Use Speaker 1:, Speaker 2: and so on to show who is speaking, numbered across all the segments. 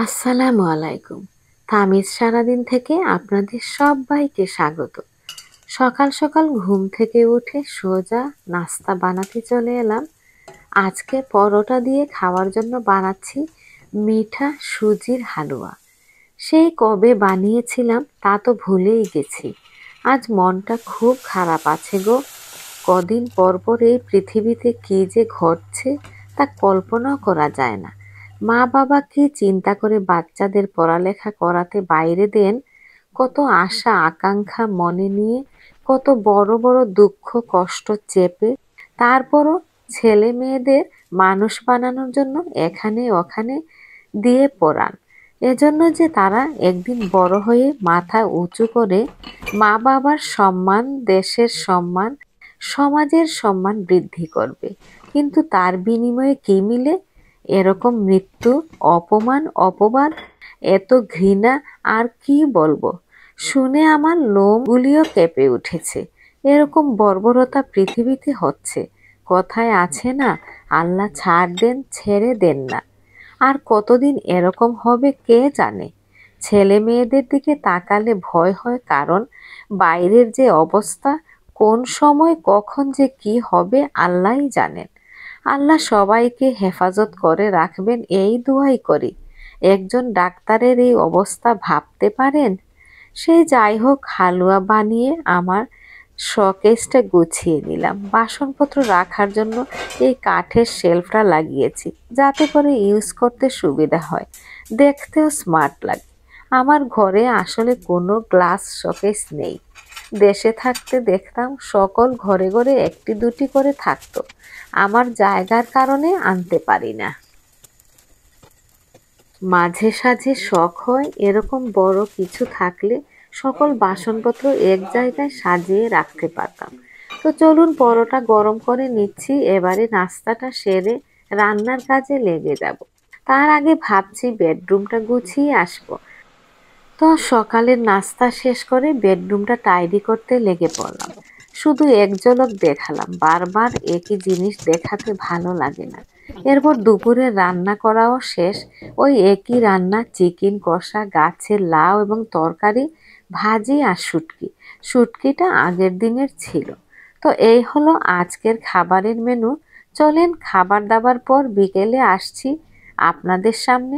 Speaker 1: আসসালামু আলাইকুম। তামিজ সারাদিন থেকে আপনাদের সবাইকে স্বাগত। সকাল সকাল ঘুম থেকে উঠে সোজা নাস্তা বানাতে চলে এলাম। আজকে পরোটা দিয়ে খাওয়ার জন্য বানাচ্ছি মিঠা সুজির হালুয়া। সেই কবে বানিয়েছিলাম তা তো ভুলেই গেছি। আজ মনটা খুব খারাপ আছে গো। কদিন পর পর এই পৃথিবীতে কি যে ঘটছে তা কল্পনাও করা যায় না। মা বাবা কি চিন্তা করে বাচ্চাদের পড়ালেখা করাতে বাইরে দেন, কত আশা আকাঙ্ক্ষা মনে নিয়ে, কত বড় বড় দুঃখ কষ্ট চেপে, তারপরও ছেলে মেয়েদের মানুষ বানানোর জন্য এখানে ওখানে দিয়ে পড়ান। এজন্য যে তারা একদিন বড় হয়ে মাথা উঁচু করে মা বাবার সম্মান, দেশের সম্মান, সমাজের সম্মান বৃদ্ধি করবে। কিন্তু তার বিনিময়ে কি মিলে? এরকম মৃত্যু, অপমান, অপবাদ, এত ঘৃণা, আর কি বলবো। শুনে আমার লোমগুলিও কেঁপে উঠেছে। এরকম বর্বরতা পৃথিবীতে হচ্ছে। কথায় আছে না, আল্লাহ ছাড় দেন ছেড়ে দেন না। আর কতদিন এরকম হবে কে জানে। ছেলে মেয়েদের দিকে তাকালে ভয় হয়, কারণ বাইরের যে অবস্থা, কোন সময় কখন যে কি হবে আল্লাহই জানেন। আল্লাহ সবাইকে হেফাজত করে রাখবেন এই দোয়াই করি। একজন ডাক্তারের এই অবস্থা ভাবতে পারেন? সে যাই হোক, হালুয়া বানিয়ে আমার শোকেসটা গুছিয়ে নিলাম। বাসনপত্র রাখার জন্য এই কাঠের শেলফটা লাগিয়েছি, যাতে করে ইউজ করতে সুবিধা হয়, দেখতেও স্মার্ট লাগে। আমার ঘরে আসলে কোনো গ্লাস শোকেস নেই। দেশে থাকতে দেখতাম সকল ঘরে ঘরে একটি দুটি করে থাকতো। আমার জায়গার কারণে আনতে পারি না। মাঝে সাঝে শখ হয় এরকম বড় কিছু থাকলে সকল বাসনপত্র এক জায়গায় সাজিয়ে রাখতে পারতাম। তো চলুন পরোটা গরম করে নিচ্ছি, এবারে নাস্তাটা সেরে রান্নার কাজে লেগে যাব। তার আগে ভাবছি বেডরুমটা গুছিয়ে আসবো। তো সকালের নাস্তা শেষ করে বেডরুমটা টাইডি করতে লেগে পড়লাম। শুধু এক ঝলক দেখালাম, বারবার একই জিনিস দেখাতে ভালো লাগে না। এরপর দুপুরে রান্না করাও শেষ। ওই একই রান্না, চিকেন কষা, গাছের লাউ এবং তরকারি, ভাজি আর শুটকি। শুটকিটা আগের দিনের ছিল। তো এই হলো আজকের খাবারের মেনু। চলেন, খাবার দাবার পর বিকেলে আসছি আপনাদের সামনে।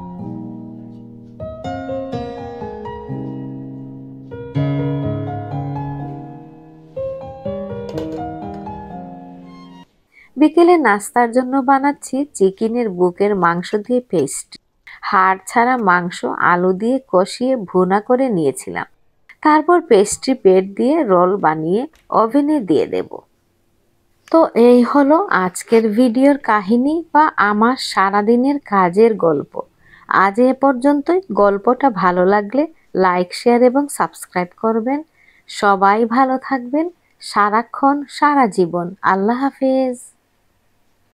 Speaker 1: বিকেলে নাস্তার জন্য বানাচ্ছি চিকেনের বুকের মাংস দিয়ে পেস্ট। হাড় ছাড়া মাংস আলু দিয়ে কষিয়ে ভুনা করে নিয়েছিলাম। তারপর পেস্ট্রি পেট দিয়ে রোল বানিয়ে ওভেনে দিয়ে দেব। তো এই হলো আজকের ভিডিওর কাহিনী বা আমার সারাদিনের কাজের গল্প। আজ এ পর্যন্তই। গল্পটা ভালো লাগলে লাইক, শেয়ার এবং সাবস্ক্রাইব করবেন। সবাই ভালো থাকবেন সারাক্ষণ সারা জীবন। আল্লাহ হাফেজ।